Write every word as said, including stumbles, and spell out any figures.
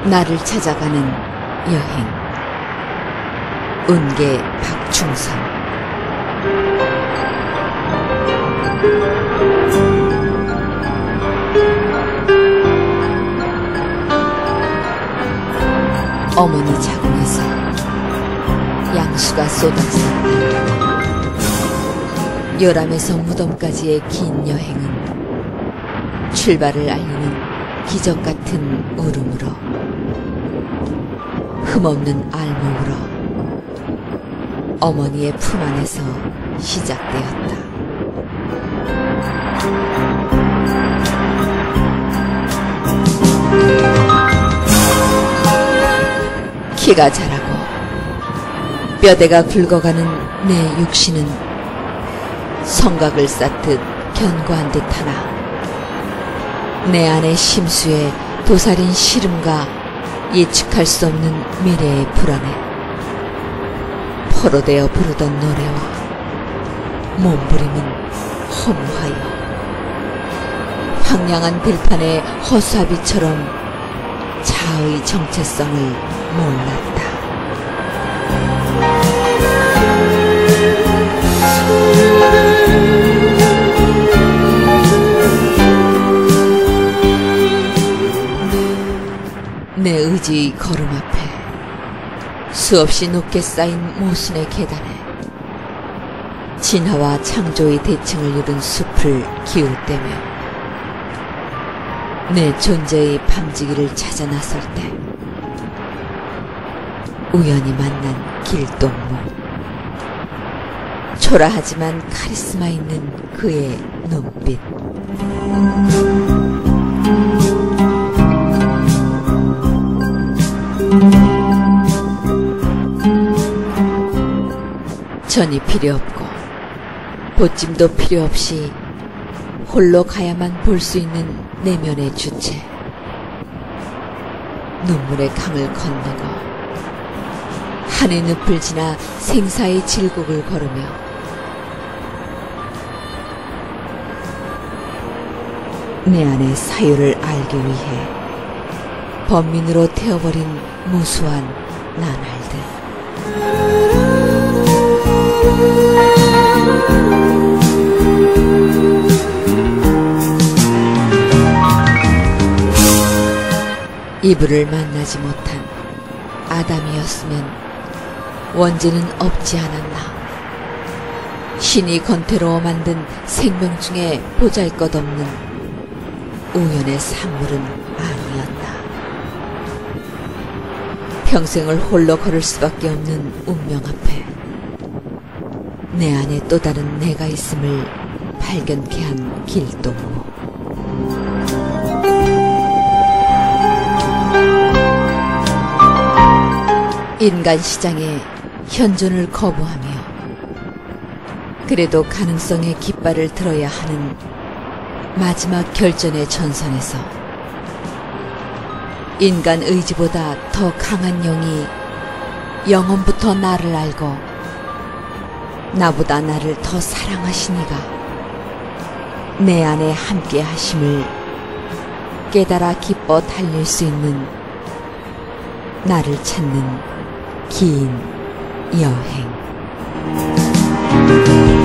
나를 찾아가는 여행. 운계 박충선. 어머니 자궁에서 양수가 쏟아졌다. 요람에서 무덤까지의 긴 여행은 출발을 알리는 기적 같은 울음으로, 흠없는 알몸으로 어머니의 품 안에서 시작되었다. 키가 자라고 뼈대가 굵어가는 내 육신은 성각을 쌓듯 견고한 듯하나 내 안의 심수에 도살인 시름과 예측할 수 없는 미래의 불안에 포로되어 부르던 노래와 몸부림은 허무하여 황량한 들판의 허수아비처럼 자의 정체성을 몰랐다. 내 의지의 걸음 앞에 수없이 높게 쌓인 모순의 계단에 진화와 창조의 대칭을 이룬 숲을 기웃대며 내 존재의 밤지기를 찾아 나설 때 우연히 만난 길동무, 초라하지만 카리스마 있는 그의 눈빛. 전이 필요 없고 보찜도 필요 없이 홀로 가야만 볼 수 있는 내면의 주체. 눈물의 강을 건너고 한의 늪을 지나 생사의 질곡을 걸으며 내 안의 사유를 알기 위해 범민으로 태워버린 무수한 나날들. 이브를 만나지 못한 아담이었으면 원죄는 없지 않았나. 신이 건태로워 만든 생명 중에 보잘것없는 우연의 산물은 아니었다. 평생을 홀로 걸을 수밖에 없는 운명 앞에 내 안에 또 다른 내가 있음을 발견케 한 길동무. 인간 시장에 현존을 거부하며 그래도 가능성의 깃발을 들어야 하는 마지막 결전의 전선에서 인간 의지보다 더 강한 영이 영원부터 나를 알고 나보다 나를 더 사랑하신 이가 내 안에 함께 하심을 깨달아 기뻐 달릴 수 있는 나를 찾는 긴 여행.